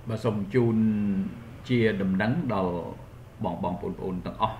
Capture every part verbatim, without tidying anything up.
bà xong chun chia đầm đắng đầu bỏng bỏng ổn ổn tầng ọc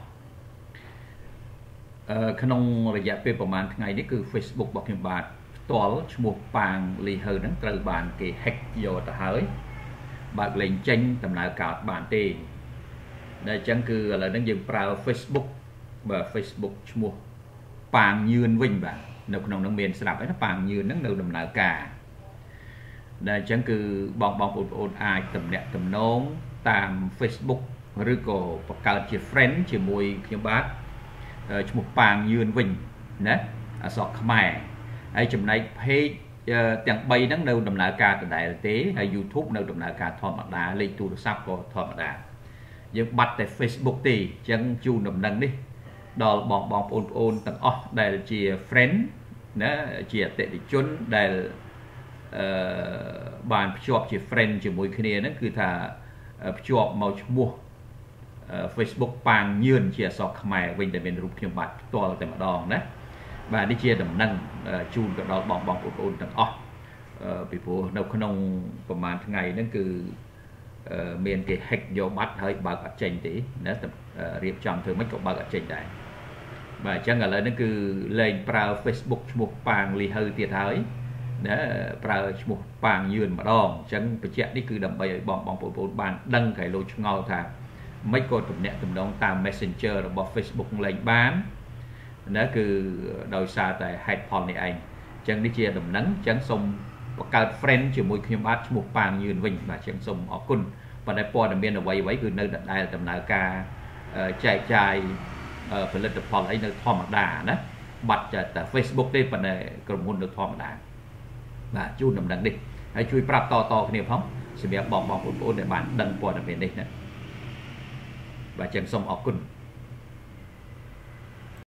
khả nôngระยะពេលប្រហែលថ្ងៃនេះគឺ Facebook របស់ខ្ញុំបាទផ្ទាល់ឈ្មោះប៉ាងលីហើហ្នឹងត្រូវបានគេ hack យកទៅហើយបើកលេងចេញដំណើរការអត់បានទេដែលអញ្ចឹងគឺឥឡូវហ្នឹងយើងប្រើ Facebook បើ Facebook ឈ្មោះប៉ាងញឿនវិញបាទនៅក្នុងហ្នឹងមានស្រាប់ហើយណាប៉ាងញឿនហ្នឹងនៅដំណើរការដែលអញ្ចឹងគឺបងបងប្អូនអាចតំណាក់តំណងតាម Facebook ឬក៏បង្កើតជា friend ជាមួយខ្ញុំបាទឈ្មោះប៉ាងញឿនវិញណាអក្សរខ្មែរហើយចំណែក page ទាំងបីហ្នឹងនៅដំណើរការដដែលទេហើយ YouTube នៅដំណើរការធម្មតាលេខទូរស័ព្ទក៏ធម្មតាយើងបាត់តែ Facebook ទេអញ្ចឹងជូនដំណឹងនេះដល់បងបងប្អូនប្អូនទាំងអស់ដែលជា friend ណាជាអតិថិជនដែលអឺបានភ្ជាប់ជា friend ជាមួយគ្នាហ្នឹងគឺថាភ្ជាប់មកឈ្មោះ Facebook ប៉ាងញឿនជាអក្សរខ្មែរវិញតែមានរូបខ្ញុំបាទផ្ទាល់តែម្ដងណាបាទនេះជាដំណឹងជូនទៅដល់បងបងប្អូនទាំងអស់ពីព្រោះនៅក្នុងប្រហែលថ្ងៃហ្នឹងគឺមានគេ hack យកបាត់ហើយបើកអត់ចេញទេណារៀបចំធ្វើមិនក៏បើកអត់ចេញដែរបាទអញ្ចឹងឥឡូវហ្នឹងគឺលែងប្រើ Facebook ឈ្មោះប៉ាងលីហើទៀតហើយណាប្រើឈ្មោះប៉ាងញឿនម្ដងអញ្ចឹងបញ្ជាក់នេះគឺដើម្បីឲ្យបងបងប្អូនបានដឹងក្រៃលោឆ្ងល់ថាមិនក៏ទំនាក់ទំនងតាម Messenger របស់ Facebook លែងបានណាគឺដោយសារតែហេតុផលនេះឯងអញ្ចឹងនេះជាដំណឹងអញ្ចឹងសូមបង្កើត friend ជាមួយខ្ញុំបាទឈ្មោះប៉ាងញឿនវិញបាទអញ្ចឹងសូមអរគុណប៉ុន្តែព័ត៌មានអ្វីអ្វីគឺនៅដដែលដំណើរការចែកចាយផលិតផលអីនៅធម្មតាណាបាត់តែ Facebook ទេប៉ុន្តែក្រុមហ៊ុននៅធម្មតាបាទជូនដំណឹងនេះហើយជួយប្រាប់តតគ្នាផងសម្រាប់បងបងប្អូនដែលបានដឹងព័ត៌មាននេះណាបាទអញ្ចឹងសូមអរគុណ